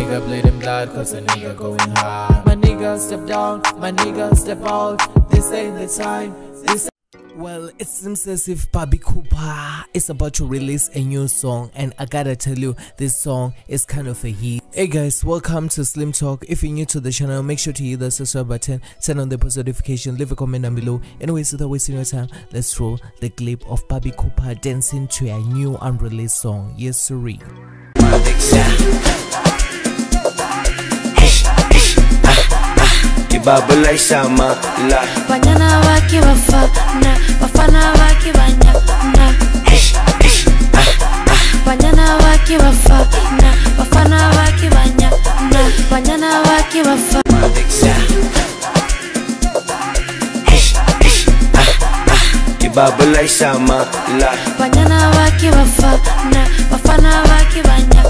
nigga bleed in blood cause a nigga going hard. My nigga step down, my nigga step out. This ain't the time, this. Well, it seems as if Pabi Cooper is about to release a new song, and I gotta tell you, this song is kind of a hit. Hey guys, welcome to Slim Talk. If you're new to the channel, make sure to hit the subscribe button, turn on the post notification, leave a comment down below. Anyways, without wasting your time, let's roll the clip of Pabi Cooper dancing to a new unreleased song. Yes, sirree. Babulay sama la Banyana waki bafana, bafana waki banyana. Banyana waki bafana, bafana waki banyana. Banyana waki bafana. Babulay sama la Banyana waki bafana, bafana waki banyana.